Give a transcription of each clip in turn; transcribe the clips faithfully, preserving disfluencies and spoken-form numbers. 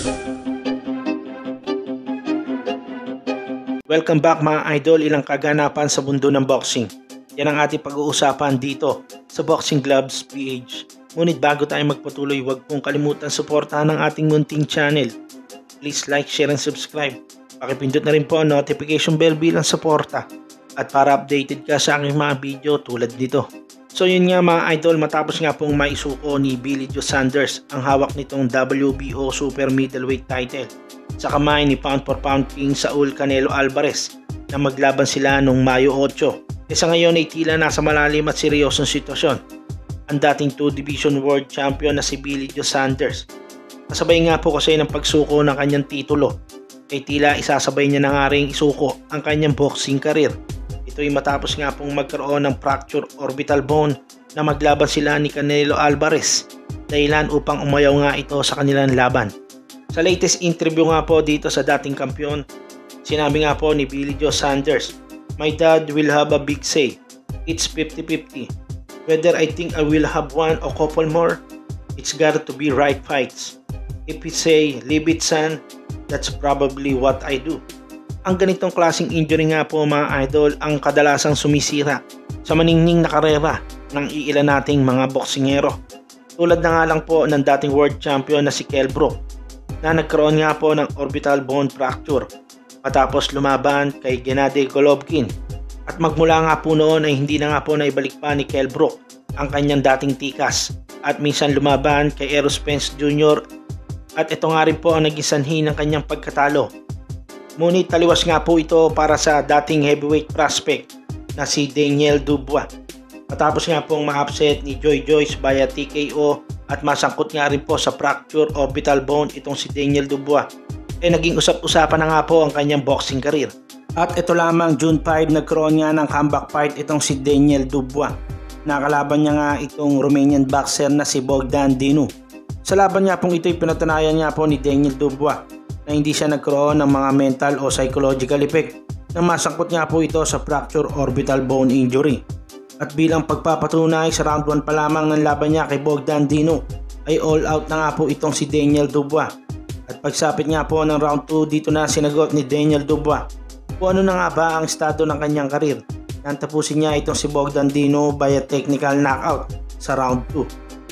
Welcome back mga idol, ilang kaganapan sa mundo ng boxing. Yan ang ating pag-uusapan dito sa Boxing Gloves P H. Ngunit bago tayo magpatuloy, huwag pong kalimutan suportahan ang ating munting channel. Please like, share, and subscribe. Pakipindot na rin po ang notification bell bilang suporta at para updated ka sa aking mga video tulad nito. So yun nga mga idol, matapos nga pong maisuko ni Joe Saunders ang hawak nitong W B O Super Middleweight title sa kamay ni pound for pound king Saul Canelo Alvarez na maglaban sila noong Mayo eight. E sa ngayon ay tila nasa malalim at seryosong sitwasyon ang dating two division world champion na si Joe Saunders. Kasabay nga po kasi ng pagsuko ng kanyang titulo ay tila isasabay niya na nga rin isuko ang kanyang boxing career. Ito ay matapos nga pong magkaroon ng fracture orbital bone na maglaban sila ni Canelo Alvarez, dahilan upang umayaw nga ito sa kanilang laban. Sa latest interview nga po dito sa dating kampiyon, sinabi nga po ni Joe Saunders, "My dad will have a big say. It's fifty fifty. Whether I think I will have one or couple more, it's got to be right fights. If he say, leave it son, that's probably what I do." Ang ganitong klaseng injury nga po mga idol ang kadalasang sumisira sa maningning na karera ng iilan nating mga boksingero. Tulad na nga lang po ng dating world champion na si Kell Brook na nagkaroon nga po ng orbital bone fracture matapos lumaban kay Gennady Golovkin. At magmula nga po noon ay hindi na nga po naibalik pa ni Kell Brook ang kanyang dating tikas at minsan lumaban kay Errol Spence Junior at ito nga rin po ang naging sanhi ng kanyang pagkatalo. Ngunit taliwas nga po ito para sa dating heavyweight prospect na si Daniel Dubois. Matapos nga pong ma-upset ni Joy Joyce via T K O at masangkot nga rin po sa fracture orbital bone itong si Daniel Dubois, eh naging usap-usapan na nga po ang kanyang boxing career. At ito lamang June five nagkaroon nga ng comeback fight itong si Daniel Dubois. Nakalaban niya nga itong Romanian boxer na si Bogdan Dinu. Sa laban niya pong ito'y pinatunayan niya po ni Daniel Dubois na hindi siya nagkaroon ng mga mental o psychological effect na masangkot niya po ito sa fracture orbital bone injury. At bilang pagpapatunay sa round one pa lamang ng laban niya kay Bogdan Dinu ay all out na nga po itong si Daniel Dubois. At pagsapit nga po ng round two dito na sinagot ni Daniel Dubois kung ano na nga ba ang estado ng kanyang karir. Nantapusin niya itong si Bogdan Dinu via technical knockout sa round two.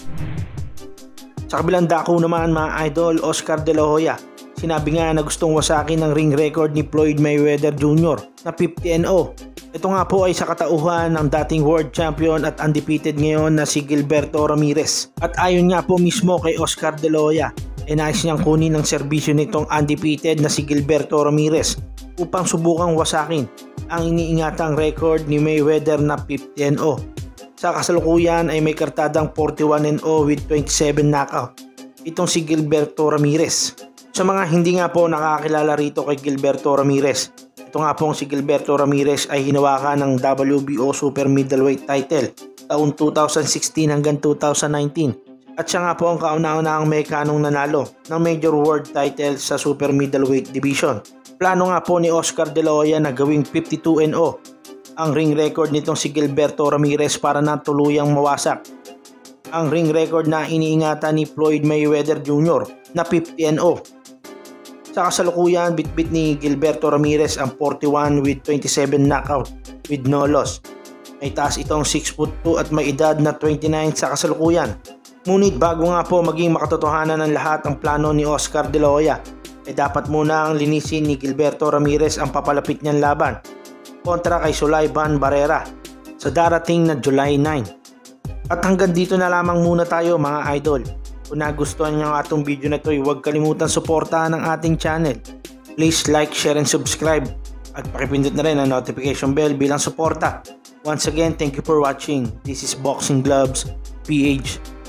Sa kabilang dako naman mga idol, Oscar de la Hoya, sinabi nga na gustong wasakin ng ring record ni Floyd Mayweather Junior na fifty and oh. Ito nga po ay sa katauhan ng dating world champion at undefeated ngayon na si Gilberto Ramirez. At ayon nga po mismo kay Oscar de la Hoya, e nais niyang kunin ng serbisyo nitong undefeated na si Gilberto Ramirez upang subukang wasakin ang iniingatang record ni Mayweather na fifty and oh. Sa kasalukuyan ay may kartadang forty-one and oh with twenty-seven knockout itong si Gilberto Ramirez. Sa mga hindi nga po nakakilala rito kay Gilberto Ramirez, ito nga pong si Gilberto Ramirez ay hinawakan ng W B O Super Middleweight title taong two thousand sixteen hanggang two thousand nineteen. At siya nga po ang kauna-unahang Mexicanong nanalo ng major world title sa Super Middleweight Division. Plano nga po ni Oscar de la Hoya na gawing fifty-two and oh ang ring record nitong si Gilberto Ramirez para na tuluyang mawasak ang ring record na iniingatan ni Floyd Mayweather Junior na fifty and oh. Sa kasalukuyan, bitbit ni Gilberto Ramirez ang forty-one with twenty-seven knockout with no loss. May taas itong six foot two at may edad na twenty-nine sa kasalukuyan. Ngunit bago nga po maging makatotohanan ng lahat ang plano ni Oscar de la Hoya, ay dapat muna ang linisin ni Gilberto Ramirez ang papalapit niyang laban kontra kay Sulaiman Barrera sa darating na July nine. At hanggang dito na lamang muna tayo mga idol. Kung nagustuhan niyo ang atong video na ito, huwag kalimutan suportahan ang ating channel. Please like, share, and subscribe. At pakipindot na rin ang notification bell bilang suporta. Once again, thank you for watching. This is Boxing Gloves P H.